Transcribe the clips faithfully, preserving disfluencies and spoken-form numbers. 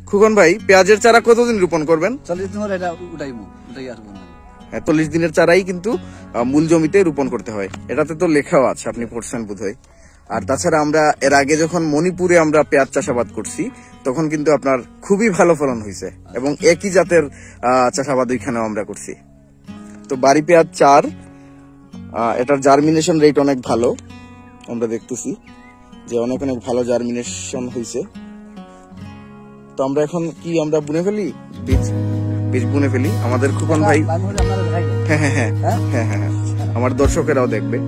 খুকন ভাই, পেঁয়াজের চারা কতদিন রোপণ করবেন? চল্লিশ দিন হলে এটা উঠাইবো, উঠাই আসবো। হ্যাঁ, চল্লিশ দিনের চারাই কিন্তু মূল জমিতে রোপণ করতে হয়, এটাতে তো লেখাও আছে, আপনি পড়ছেন বোধহয়। আর তাছাড়া আমরা এর আগে যখন মণিপুরে আমরা পেঁয়াজ চাষাবাদ করছি তখন কিন্তু আপনার খুবই ভালো ফলন হয়েছে এবং একই জাতের চাষাবাদ ওইখানেও আমরা করছি। তো বাড়ি পেঁয়াজ চার, এটার জার্মিনেশন রেট অনেক ভালো, আমরা দেখতেছি যে অনেক অনেক ভালো জার্মিনেশন হয়েছে। তো আমরা এখন কি আমরা বুনে ফেলি, বীজ বীজ বুনে ফেলি। আমাদের খুকন ভাই, হ্যাঁ হ্যাঁ হ্যাঁ হ্যাঁ হ্যাঁ আমার দর্শকেরাও দেখবে।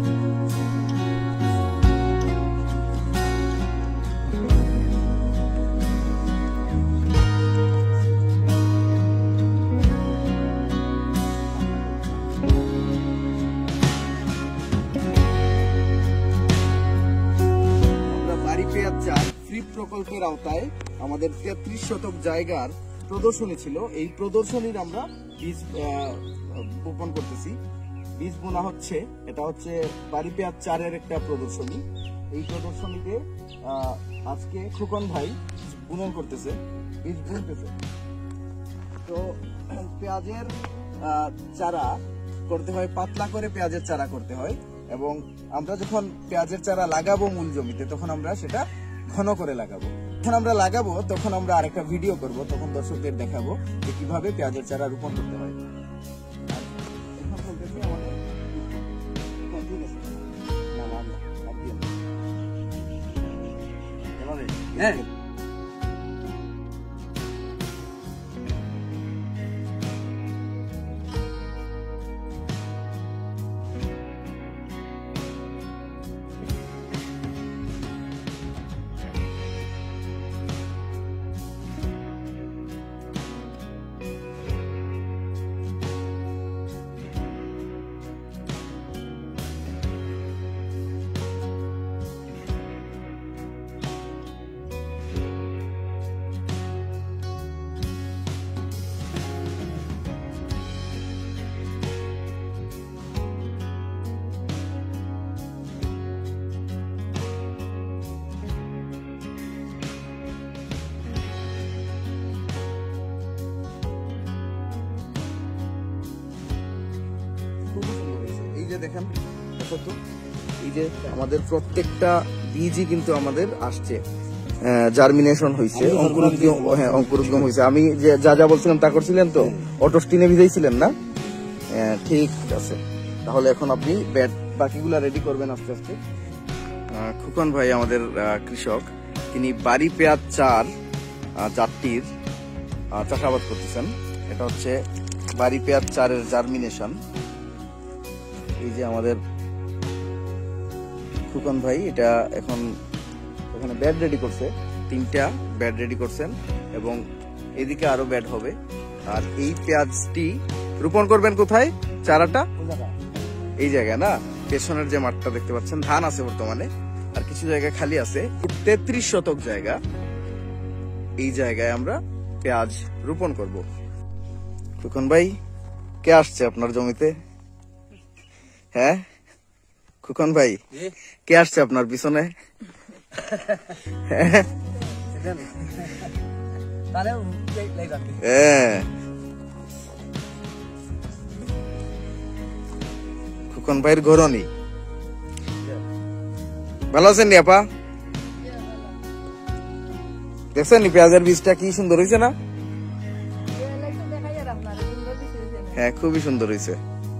প্রকল্পের আওতায় আমাদের তেত্রিশ শতক জায়গার প্রদর্শনী ছিল, এই প্রদর্শনীর আমরা বীজ বপন করতেছি, বীজ বোনা হচ্ছে। এটা হচ্ছে বাড়ি পেঁয়াজ চারের একটা প্রদর্শনী। এই প্রদর্শনীতে আজকে খুকন ভাই বুনন করতেছে, বীজ বুনতেছে। তো পেঁয়াজের চারা করতে হয় পাতলা করে, পেঁয়াজের চারা করতে হয়, এবং আমরা যখন পেঁয়াজের চারা লাগাবো মূল জমিতে তখন আমরা সেটা ঘন করে লাগাবো। যখন আমরা লাগাবো তখন আমরা আরেকটা ভিডিও করব, তখন দর্শকদের দেখাবো যে কিভাবে পেঁয়াজের চারা রোপণ করতে হয়। হ্যাঁ, দেখেন এই যে আমাদের প্রত্যেকটা বীজই কিন্তু আমাদের আসছে, জার্মিনেশন হয়েছে, অঙ্কুরোদ্গম, হ্যাঁ অঙ্কুরোদ্গম হয়েছে। আমি যে যা যা বলছিলাম তা করছিলেন তো, অটোস্টিনে ভিজাইছিলেন না? ঠিক আছে, তাহলে এখন আপনি ব্যাট বাকিগুলা রেডি করবেন আস্তে আস্তে। খুকন ভাই আমাদের কৃষক, তিনি বাড়ি পেঁয়াজ চার জাতটির চাষাবাদ করতেছেন। এটা হচ্ছে বাড়ি পেঁয়াজ চারের জার্মিনেশন। এই যে আমাদের খুকন ভাই এটা এখন এখানে ব্যাড রেডি করছে, তিনটা ব্যাড রেডি করছেন এবং এদিকে আরো ব্যাড হবে। আর এই পেঁয়াজটি রোপণ করবেন কোথায়? চারাটা এই জায়গায় না, পেছনের যে মাঠটা দেখতে পাচ্ছেন, ধান আছে বর্তমানে, আর কিছু জায়গা খালি আছে, তেত্রিশ শতক জায়গা, এই জায়গায় আমরা পেঁয়াজ রোপণ করব। খুকন ভাই, কে আসছে আপনার জমিতে? হ্যাঁ খুকন ভাই, কে আসছে আপনার পিছনে? খুকন ভাইয়ের ঘরনি। ভালো আছেন নি আপা? দেখছেন নি পেঁয়াজের বীজটা কি সুন্দর হয়েছে না? হ্যাঁ, খুবই সুন্দর হয়েছে।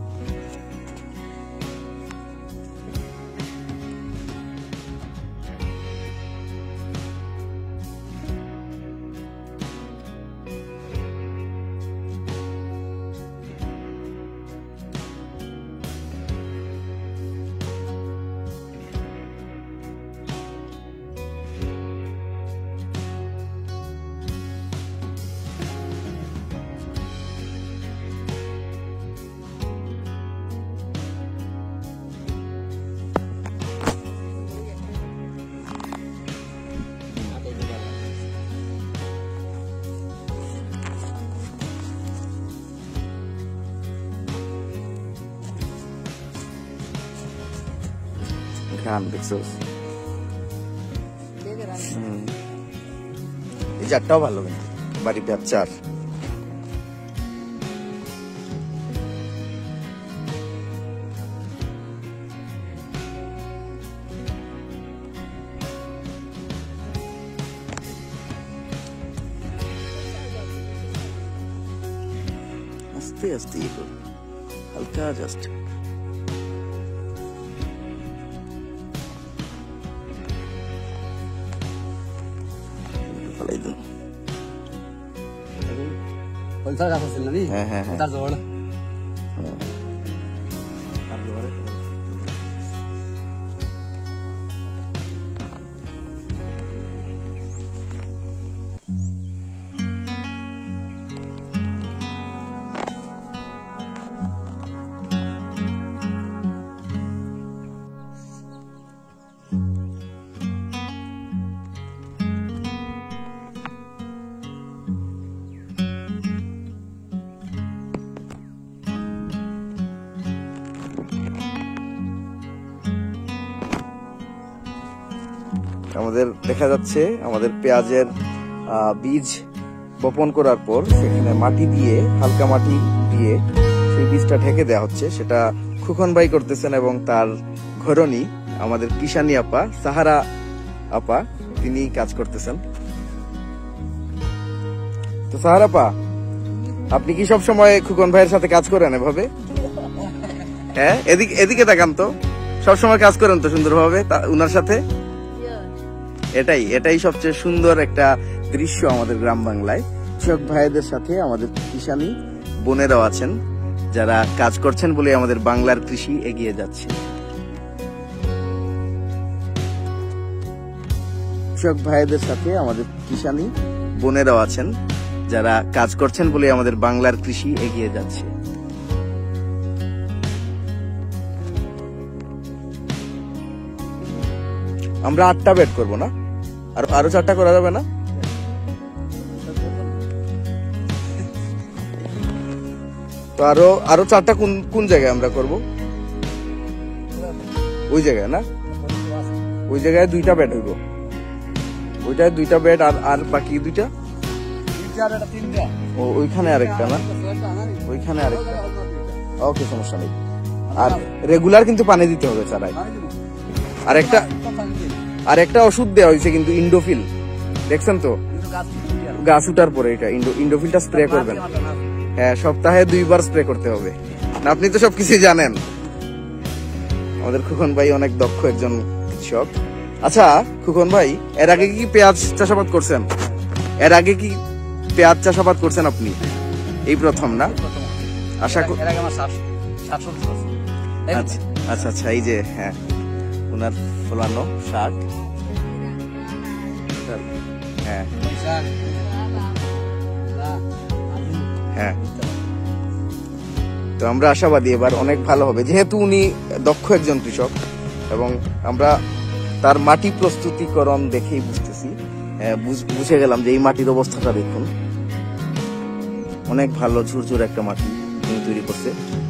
ঘ্রাণ দেখছোস, এই জাতটাও ভালো কিন্তু। বাড়ি পেঁয়াজ চার। আস্তে আস্তে এগো, হালকা জাস্ট। ফলাই দিন। পঞ্চাশ গাছ আছিল নি? হ্যাঁ হ্যাঁ হ্যাঁ তার জোর আমাদের দেখা যাচ্ছে আমাদের পেঁয়াজের আহ, বীজ বপন করার পর সেখানে মাটি দিয়ে, হালকা মাটি দিয়ে সেই বীজটা ঢেকে দেওয়া হচ্ছে। সেটা খুকন ভাই করতেছেন এবং তার ঘরণী আমাদের কিষানি আপা, সাহারা আপা, তিনি কাজ করতেছেন। তো সাহারা আপা, আপনি কি সব সময় খুকন ভাইয়ের সাথে কাজ করেন এভাবে? হ্যাঁ, এদিকে এদিকে তাকান তো, সবসময় কাজ করেন তো সুন্দরভাবে উনার সাথে? এটাই এটাই সবচেয়ে সুন্দর একটা দৃশ্য আমাদের গ্রাম বাংলায়। কৃষক ভাইদের সাথে আমাদের কিষানি বোনেরাও আছেন, যারা কাজ করছেন বলে আমাদের বাংলার কৃষি এগিয়ে যাচ্ছে। কৃষক ভাইদের সাথে আমাদের কিষানি বোনেরাও আছেন, যারা কাজ করছেন বলে আমাদের বাংলার কৃষি এগিয়ে যাচ্ছে। আমরা আটটা বেড করবো না? আর আরো চারটা করা যাবে না? তো আরো আরো চারটা কোন কোন জায়গায় আমরা করব? ওই জায়গায় না? ওই জায়গায় দুইটা বেড হইব, ওইটায় দুইটা বেড। আর আর বাকি দুইটা ও ওইখানে আরেকটা না? ওইখানে আরেকটা। ওকে, সমস্যা নেই। আর রেগুলার কিন্তু পানি দিতে হবে চারায়। আর একটা আর একটা ওষুধ দেওয়া হয়েছে কিন্তু, ইন্ডোফিল, দেখছেন তো? গাছ উঠার পরে এটা ইন্ডোফিলটা স্প্রে করবেন। হ্যাঁ, সপ্তাহে দুইবার স্প্রে করতে হবে। না, আপনি তো সবকিছুই জানেন। আমাদের খুকন ভাই অনেক দক্ষ একজন কৃষক। আচ্ছা খুকন ভাই, এর আগে কি পেঁয়াজ চাষাবাদ করছেন? এর আগে কি পেঁয়াজ চাষাবাদ করছেন আপনি? এই প্রথম না? আশা করি। আচ্ছা আচ্ছা আচ্ছা, এই যে হ্যাঁ ওনার ফলানো শাক। হ্যাঁ হ্যাঁ, তো আমরা আশাবাদী এবার অনেক ভালো হবে, যেহেতু উনি দক্ষ একজন কৃষক এবং আমরা তার মাটি প্রস্তুতিকরণ দেখেই বুঝতেছি, বুঝে গেলাম যে এই মাটির অবস্থাটা দেখুন, অনেক ভালো ঝুরঝুর একটা মাটি তিনি তৈরি করছে।